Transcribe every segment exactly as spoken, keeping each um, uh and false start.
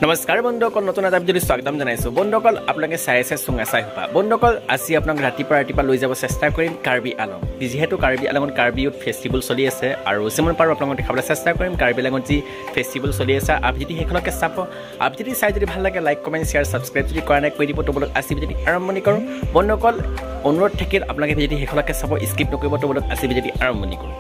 নমস্কাৰ বন্ধুসকল, নতুন এটা ভিডিঅ'ত স্বাগতম জনাইছোঁ। বন্ধুসকল, আপোনালোকে চাই আছে সুঙা চাই হুপা। বন্ধুসকল, আজি আপোনাক ৰাতিপুৱা ৰাতিপুৱা লৈ যাব চেষ্টা কৰিম কাৰ্বি আলং। যিহেতু কাৰ্বি আলঙত কাৰ্বি ইউথ ফেষ্টিভেল চলি আছে আৰু যিমান পাৰোঁ আপোনালোকক দেখাবলৈ চেষ্টা কৰিম কাৰ্বি আলঙত যি ফেষ্টিভেল চলি আছে। আপুনি যদি সেইখনকে চাব, আপুনি যদি চাই যদি ভাল লাগে লাইক কমেণ্ট শ্বেয়াৰ ছাবস্ক্ৰাইব যদি কৰা নাই কৰি দিব। তো বলক আজি ভিডিঅ'টি আৰম্ভণি কৰোঁ। বন্ধুসকল, অনুৰোধ থাকিল আপোনালোকে যদি সেইখনকে চাব স্কিপ নকৰিব। তো বলক আজি ভিডিঅ'টি আৰম্ভণি কৰোঁ।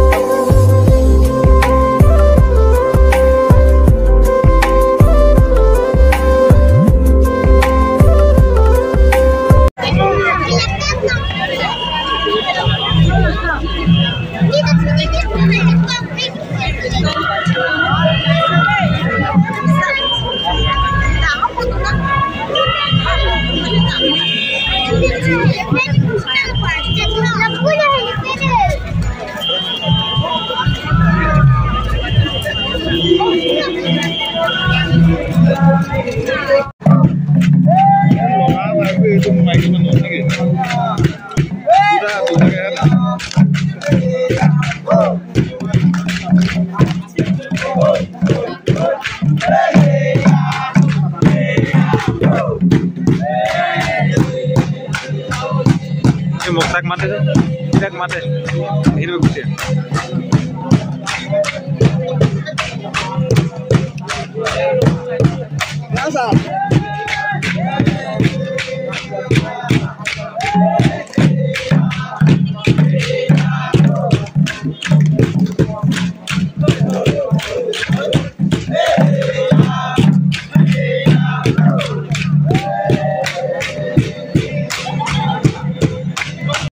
Moktak mate tuh, tidak mate, ini bagus ya. Biasa.